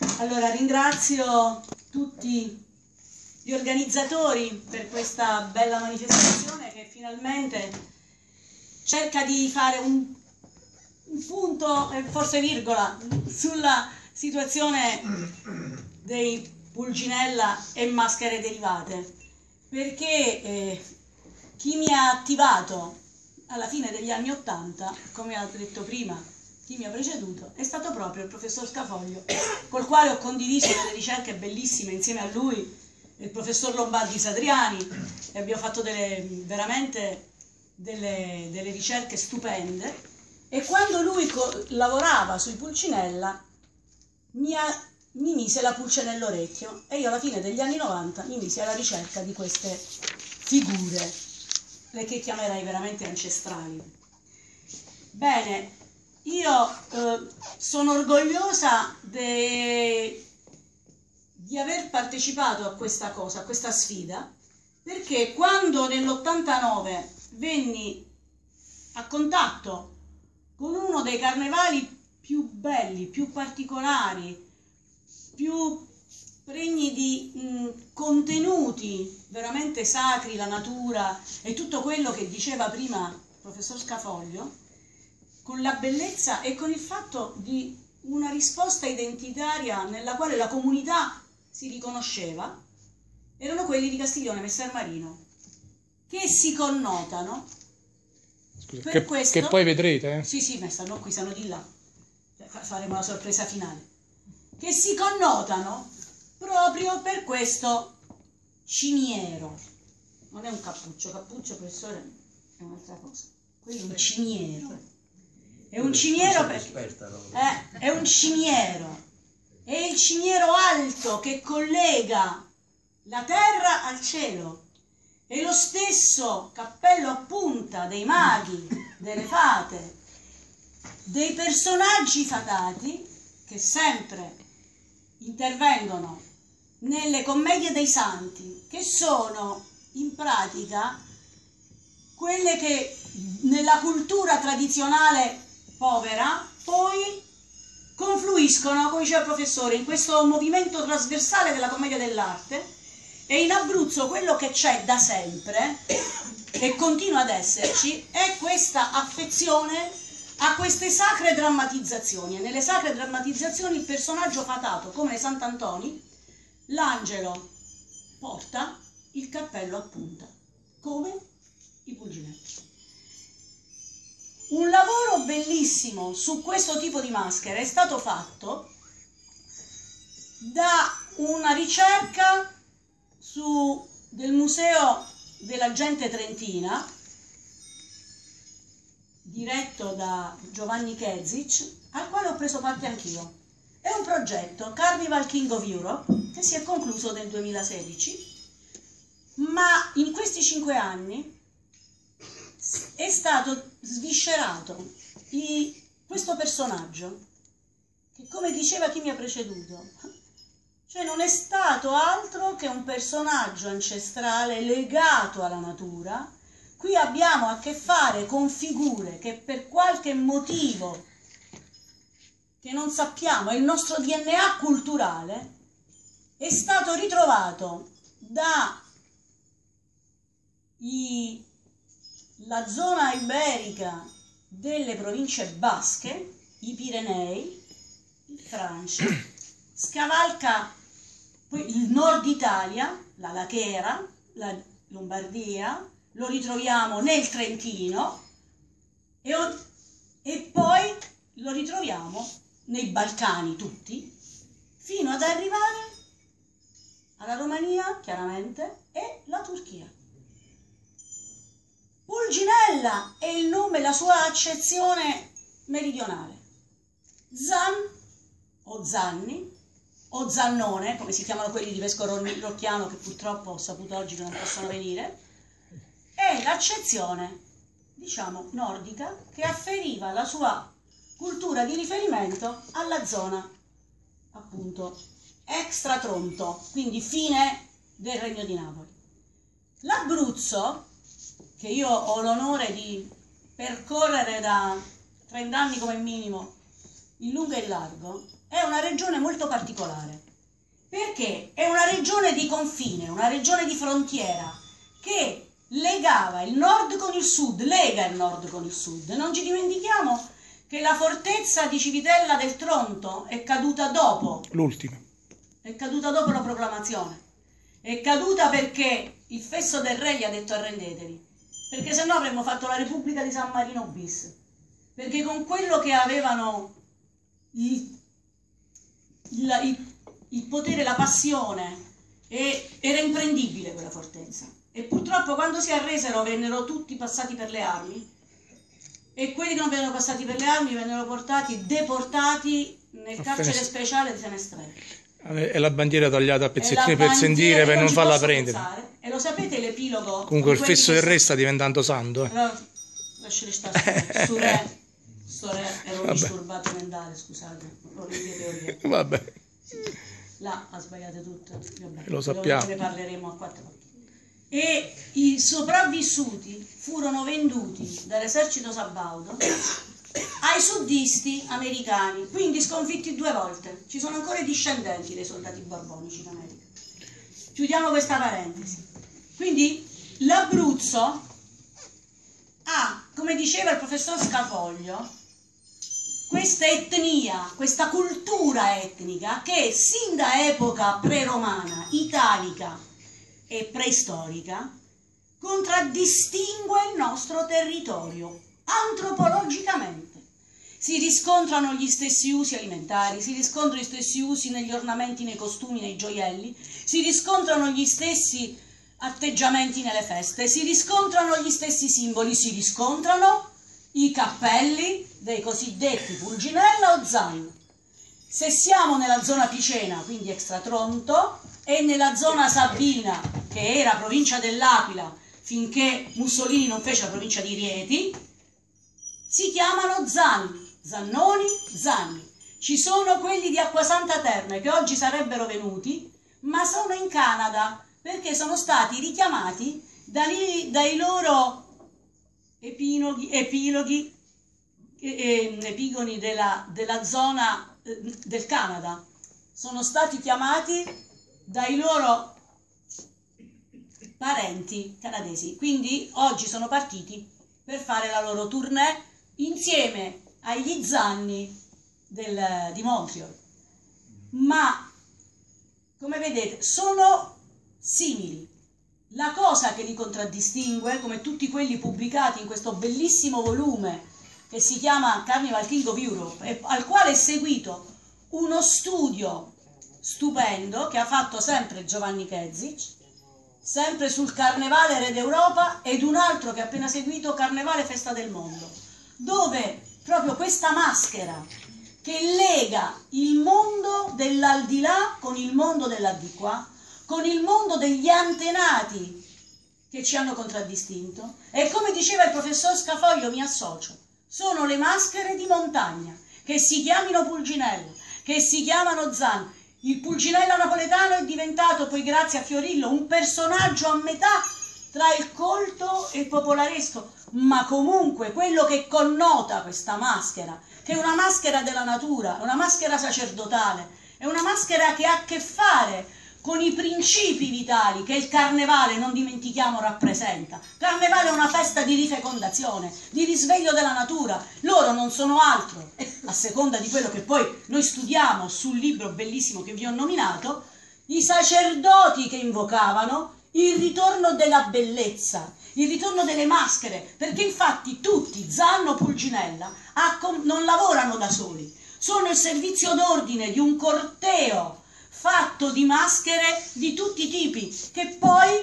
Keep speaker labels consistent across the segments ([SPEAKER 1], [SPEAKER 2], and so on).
[SPEAKER 1] Allora, ringrazio tutti gli organizzatori per questa bella manifestazione che finalmente cerca di fare un punto e forse virgola sulla situazione dei Pulcinella e maschere derivate, perché chi mi ha attivato alla fine degli anni '80, come ha detto prima chi mi ha preceduto, è stato proprio il professor Scafoglio, col quale ho condiviso delle ricerche bellissime insieme a lui, il professor Lombardi Sadriani, e abbiamo fatto veramente delle ricerche stupende. E quando lui lavorava sui Pulcinella mi mise la pulce nell'orecchio e io alla fine degli anni '90 mi misi alla ricerca di queste figure, le che chiamerei veramente ancestrali. Bene, io sono orgogliosa di aver partecipato a questa cosa, a questa sfida, perché quando nell'89 venni a contatto con uno dei carnevali più belli, più particolari, più pregni di contenuti veramente sacri, la natura e tutto quello che diceva prima il professor Scafoglio, con la bellezza e con il fatto di una risposta identitaria nella quale la comunità si riconosceva, erano quelli di Castiglione Messer Marino, che si connotano per questo,
[SPEAKER 2] che poi vedrete.
[SPEAKER 1] Sì, ma stanno qui, stanno di là, faremo la sorpresa finale, che si connotano proprio per questo cimiero. Non è un cappuccio, professore, è un'altra cosa. Quello è un cimiero. È un cimiero perché è un cimiero. È il cimiero alto che collega la terra al cielo. È lo stesso cappello a punta dei maghi, delle fate, dei personaggi fatati che sempre intervengono nelle commedie dei santi, che sono in pratica quelle che nella cultura tradizionale povera poi confluiscono, come diceva il professore, in questo movimento trasversale della commedia dell'arte. E in Abruzzo quello che c'è da sempre e continua ad esserci è questa affezione a queste sacre drammatizzazioni. E nelle sacre drammatizzazioni il personaggio fatato, come Sant'Antoni, l'angelo porta il cappello a punta, come i Pulcinella. Un lavoro bellissimo su questo tipo di maschere è stato fatto da una ricerca del Museo della Gente Trentina, diretto da Giovanni Kezic, al quale ho preso parte anch'io. È un progetto, Carnival King of Europe, che si è concluso nel 2016, ma in questi 5 anni è stato sviscerato questo personaggio, che, come diceva chi mi ha preceduto, cioè non è stato altro che un personaggio ancestrale legato alla natura. Qui abbiamo a che fare con figure che per qualche motivo che non sappiamo, è il nostro DNA culturale, è stato ritrovato dalla zona iberica delle province basche, i Pirenei, il Francia, scavalca poi il nord Italia, la Lachera, la Lombardia, lo ritroviamo nel Trentino e poi lo ritroviamo nei Balcani tutti, fino ad arrivare alla Romania, chiaramente, e la Turchia. Pulcinella è il nome, la sua accezione meridionale. Zan o Zanni o Zannone, come si chiamano quelli di Vescovo Rocchiano, che purtroppo ho saputo oggi che non possono venire, è l'accezione, diciamo, nordica, che afferiva la sua cultura di riferimento alla zona, appunto, extra Tronto, quindi fine del Regno di Napoli. L'Abruzzo, che io ho l'onore di percorrere da 30 anni come minimo, in lungo e in largo, è una regione molto particolare, perché è una regione di confine, una regione di frontiera che legava il nord con il sud, lega il nord con il sud. Non ci dimentichiamo che la fortezza di Civitella del Tronto è caduta dopo.
[SPEAKER 2] L'ultima.
[SPEAKER 1] È caduta dopo la proclamazione. È caduta perché il fesso del re gli ha detto arrendetevi, perché se no avremmo fatto la Repubblica di San Marino bis. Perché con quello che avevano il potere, la passione, era imprendibile quella fortezza. E purtroppo quando si arresero vennero tutti passati per le armi, e quelli che non vennero passati per le armi vennero deportati nel carcere speciale di Fenestrelle.
[SPEAKER 2] E la bandiera tagliata a pezzettini per sentire, per non farla prendere.
[SPEAKER 1] Pensare. E lo sapete l'epilogo?
[SPEAKER 2] Comunque il fesso del re sta diventando santo.
[SPEAKER 1] Lasciate stare, sto re era un disturbato mentale, scusate, ho le mie teorie.
[SPEAKER 2] Vabbè.
[SPEAKER 1] Là ha sbagliato tutto. Vabbè,
[SPEAKER 2] lo sappiamo.
[SPEAKER 1] Ne parleremo a quattro occhi. E i sopravvissuti furono venduti dall'esercito sabaudo ai suddisti americani, quindi sconfitti 2 volte. Ci sono ancora i discendenti dei soldati borbonici in America. Chiudiamo questa parentesi. Quindi l'Abruzzo ha, come diceva il professor Scafoglio, questa etnia, questa cultura etnica che sin da epoca preromana, italica e preistorica contraddistingue il nostro territorio antropologicamente. Si riscontrano gli stessi usi alimentari, si riscontrano gli stessi usi negli ornamenti, nei costumi, nei gioielli, si riscontrano gli stessi atteggiamenti nelle feste, si riscontrano gli stessi simboli, si riscontrano i cappelli dei cosiddetti Pulginella o Zan. Se siamo nella zona picena, quindi extra Tronto, e nella zona sabina, che era provincia dell'Aquila, finché Mussolini non fece la provincia di Rieti, si chiamano Zan, Zannoni, Zanni. Ci sono quelli di Acquasanta Terme che oggi sarebbero venuti, ma sono in Canada, perché sono stati richiamati dai loro epigoni della zona del Canada. Sono stati chiamati dai loro parenti canadesi, quindi oggi sono partiti per fare la loro tournée insieme agli Zanni di Montreal. Ma come vedete sono simili. La cosa che li contraddistingue, come tutti quelli pubblicati in questo bellissimo volume che si chiama Carnival King of Europe, al quale è seguito uno studio stupendo che ha fatto sempre Giovanni Kezic, sempre sul Carnevale Re d'Europa, ed un altro che ha appena seguito, Carnevale Festa del Mondo, dove proprio questa maschera che lega il mondo dell'aldilà con il mondo dell'aldilà, con il mondo degli antenati che ci hanno contraddistinto, e come diceva il professor Scafoglio, mi associo, sono le maschere di montagna, che si chiamino Pulginella, che si chiamano Zan. Il Pulcinella napoletano è diventato poi, grazie a Fiorillo, un personaggio a metà tra il colto e il popolaresco, ma comunque quello che connota questa maschera, che è una maschera della natura, è una maschera sacerdotale, è una maschera che ha a che fare con i principi vitali che il carnevale, non dimentichiamo, rappresenta. Carnevale è una festa di rifecondazione, di risveglio della natura. Loro non sono altro, a seconda di quello che poi noi studiamo sul libro bellissimo che vi ho nominato, i sacerdoti che invocavano il ritorno della bellezza, il ritorno delle maschere, perché infatti tutti, Zanno, Pulcinella, non lavorano da soli, sono il servizio d'ordine di un corteo fatto di maschere di tutti i tipi, che poi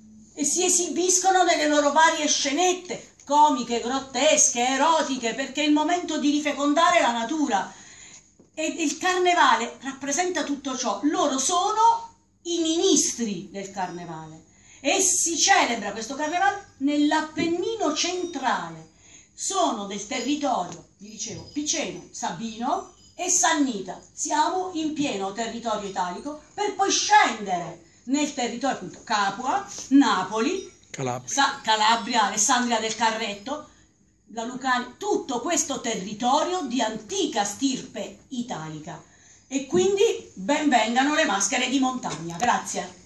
[SPEAKER 1] si esibiscono nelle loro varie scenette, comiche, grottesche, erotiche, perché è il momento di rifecondare la natura. E il carnevale rappresenta tutto ciò. Loro sono i ministri del carnevale e si celebra questo carnevale nell'Appennino centrale. Sono del territorio, vi dicevo, piceno, sabino e sannita. Siamo in pieno territorio italico, per poi scendere nel territorio, appunto, Capua, Napoli, Calabria, Alessandria del Carretto, la Lucania, tutto questo territorio di antica stirpe italica. e quindi ben vengano le maschere di montagna. Grazie.